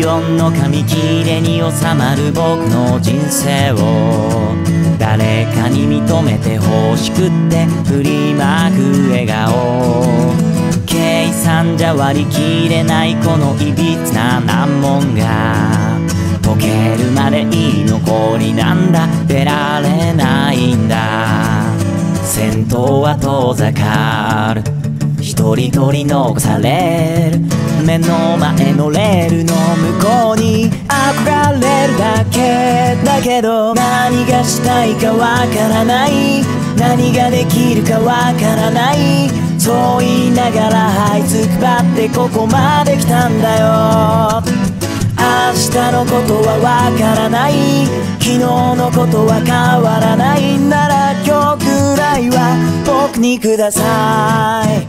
24の紙切れに収まる僕の人生を誰かに認めて欲しくって振りまく笑顔、計算じゃ割り切れないこのいびつな難問が解けるまで居残りなんだ、出られないんだ。先頭は遠ざかる、一人取り残される、目の前のレールの向こうに憧れるだけだけど、何がしたいかわからない、何ができるかわからない、そう言いながら這いつくばってここまで来たんだよ。明日のことはわからない、昨日のことは変わらないなら今日くらいは僕にください。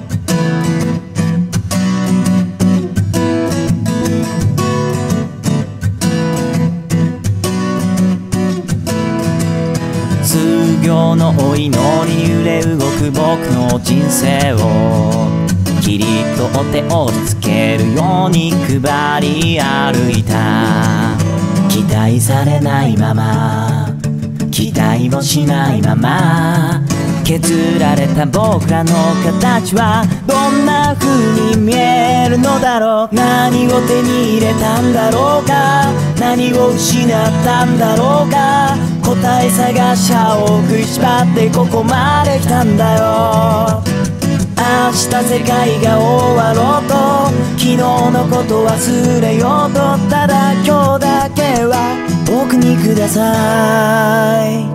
数行のお祈りに揺れ動く僕の人生をキリッと手をつけるように配り歩いた。期待されないまま、期待もしないまま、削られた僕らの形はどんな風に見えるのだろう。何を手に入れたんだろうか、何を失ったんだろうか、答え探し歯を食いしばってここまで来たんだよ。明日世界が終わろうと、昨日のこと忘れようと、ただ今日だけは僕にください。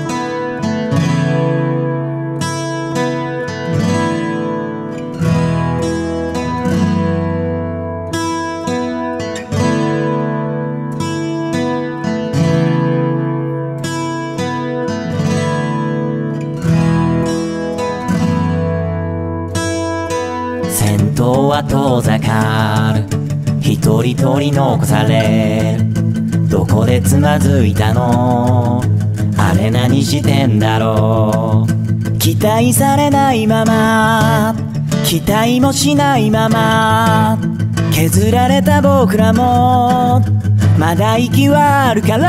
先頭は遠ざかる、一人取り残される、どこでつまずいたの、あれ何してんだろう。期待されないまま、期待もしないまま、削られた僕らもまだ息はあるから、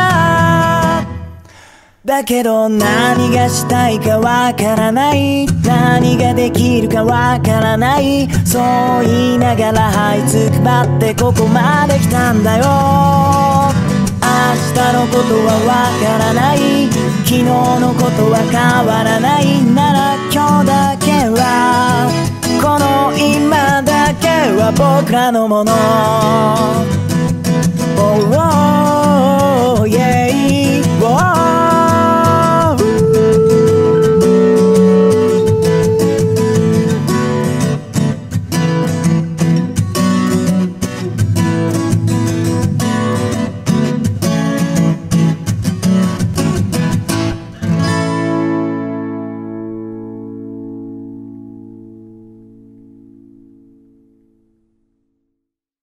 だけど何がしたいかわからない、何ができるかわからない、そう言いながら這いつくばってここまで来たんだよ。明日のことはわからない、昨日のことは変わらないなら今日だけは、この今だけは僕らのもの。Oh, oh.